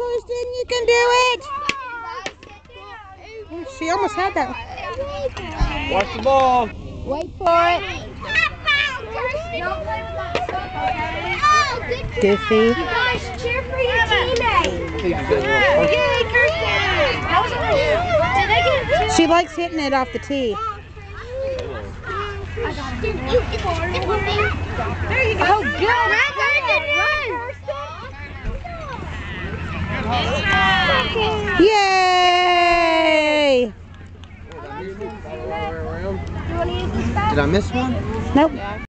Kirstin, you can do it. She almost had that. Watch the ball. Wait for it. Goofy. You guys cheer for your teammate. Yay, Kirstin. Did they get She likes hitting it off the tee. There you go. Oh, good. Yay! Did I miss one? Nope.